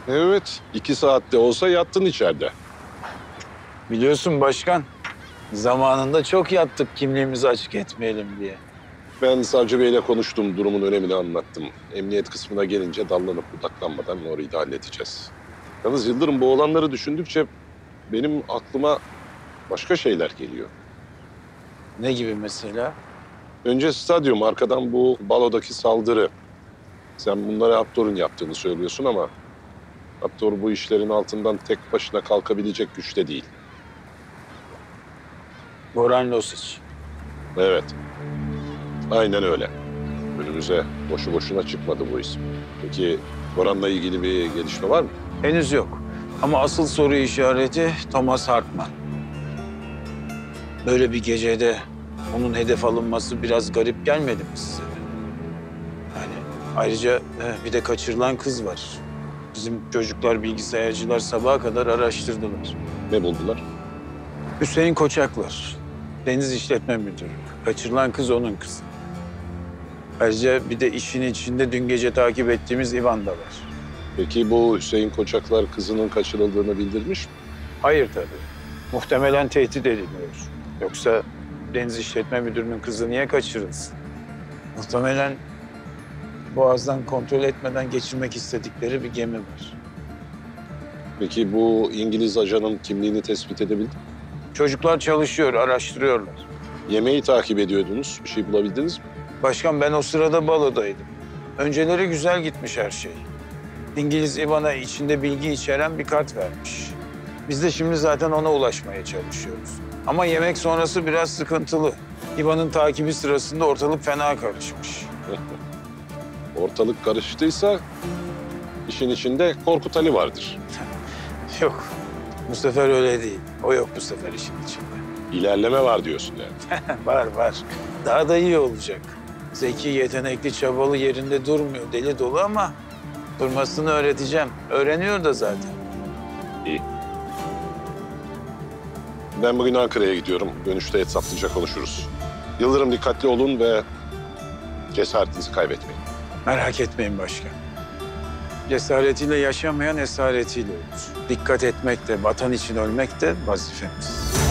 Evet, 2 saatte olsa yattın içeride. Biliyorsun başkan, zamanında çok yattık kimliğimizi açık etmeyelim diye. Ben savcı beyle konuştum, durumun önemini anlattım. Emniyet kısmına gelince dallanıp budaklanmadan orayı da halledeceğiz. Yalnız Yıldırım, bu olanları düşündükçe benim aklıma başka şeyler geliyor. Ne gibi mesela? Önce stadyum, arkadan bu balodaki saldırı. Sen bunları Haptor'un yaptığını söylüyorsun ama Haptor bu işlerin altından tek başına kalkabilecek güçte değil. Goran Losic. Evet, aynen öyle. Önümüze boşu boşuna çıkmadı bu isim. Peki Boran'la ilgili bir gelişme var mı? Henüz yok. Ama asıl soru işareti Thomas Hartman. Böyle bir gecede onun hedef alınması biraz garip gelmedi mi size de? Yani ayrıca bir de kaçırılan kız var. Bizim çocuklar, bilgisayarcılar sabaha kadar araştırdılar. Ne buldular? Hüseyin Koçaklar, Deniz İşletme Müdürü. Kaçırılan kız onun kızı. Ayrıca bir de işin içinde dün gece takip ettiğimiz İvan da var. Peki bu Hüseyin Koçaklar kızının kaçırıldığını bildirmiş mi? Hayır tabii. Muhtemelen tehdit ediliyor. Yoksa Deniz İşletme Müdürü'nün kızı niye kaçırılsın? Muhtemelen Boğaz'dan kontrol etmeden geçirmek istedikleri bir gemi var. Peki bu İngiliz ajanın kimliğini tespit edebildin mi? Çocuklar çalışıyor, araştırıyorlar. Yemeği takip ediyordunuz. Bir şey bulabildiniz mi? Başkan ben o sırada balodaydım. Önceleri güzel gitmiş her şey. İngiliz İvan'a içinde bilgi içeren bir kart vermiş. Biz de şimdi zaten ona ulaşmaya çalışıyoruz. Ama yemek sonrası biraz sıkıntılı. İvan'ın takibi sırasında ortalık fena karışmış. Ortalık karıştıysa işin içinde Korkut Ali vardır. Yok, bu sefer öyle değil. O yok bu sefer işin içinde. İlerleme var diyorsun yani. Var, var. Daha da iyi olacak. Zeki, yetenekli, çabalı yerinde durmuyor. Deli dolu ama durmasını öğreteceğim. Öğreniyor da zaten. İyi. Ben bugün Ankara'ya gidiyorum. Dönüşte hesaplıca konuşuruz. Yıldırım, dikkatli olun ve cesaretinizi kaybetmeyin. Merak etmeyin başkan. Cesaretiyle yaşamayan esaretiyle olur. Dikkat etmek de, vatan için ölmek de vazifemiz.